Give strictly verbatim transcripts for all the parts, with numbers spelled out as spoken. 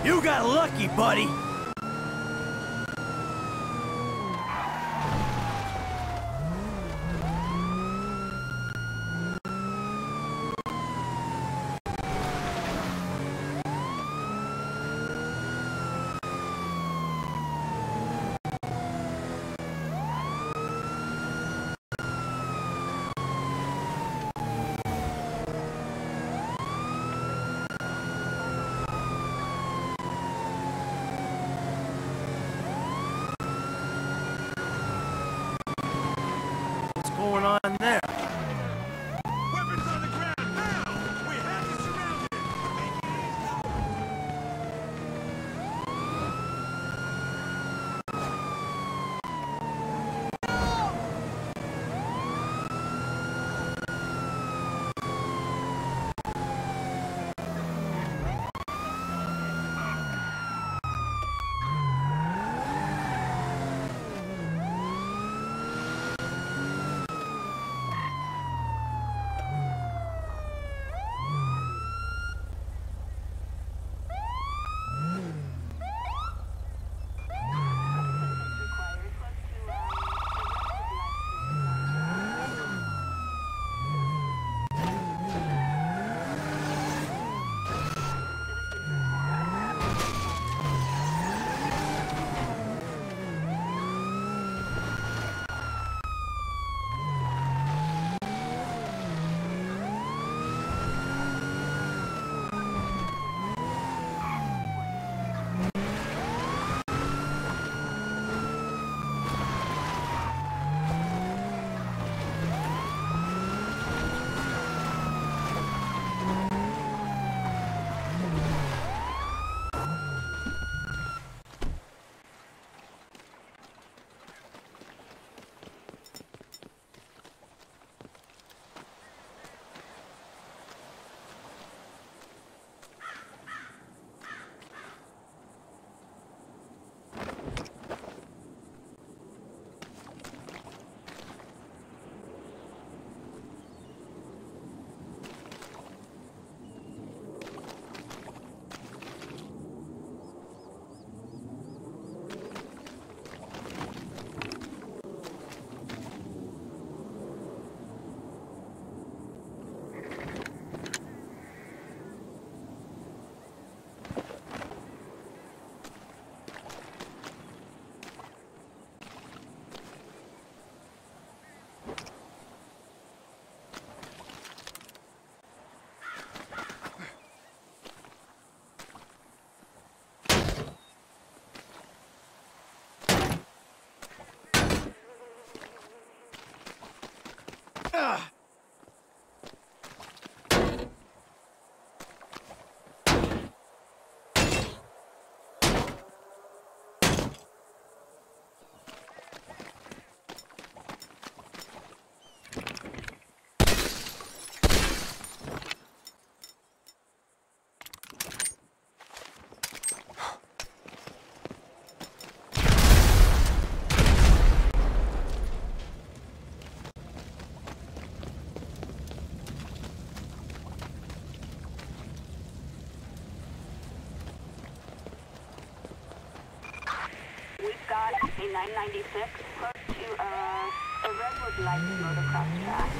You got lucky, buddy! What's going on there? Weapons on the ground now! We have you surrounded! A nine ninety-six close to uh, a Redwood Lights motocross track.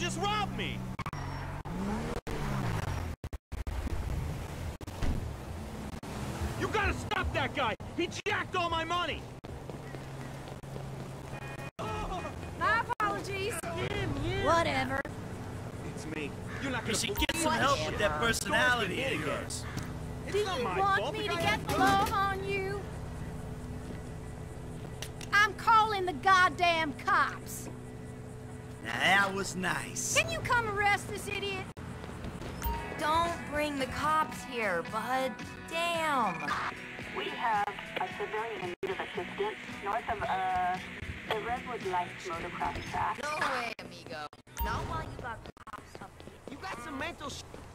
just robbed me! You gotta stop that guy! He jacked all my money! My apologies. Whatever. It's me. You're not You gonna should get some help with that personality of yours. Do you want me to get the law on you? I'm calling the goddamn cops. Now that was nice. Can you come arrest this idiot? Don't bring the cops here, bud. Damn. We have a civilian in need of assistance north of, uh, the Redwood Lights motocross track. No way, amigo. Not while you got the cops up here. You got some mental sh-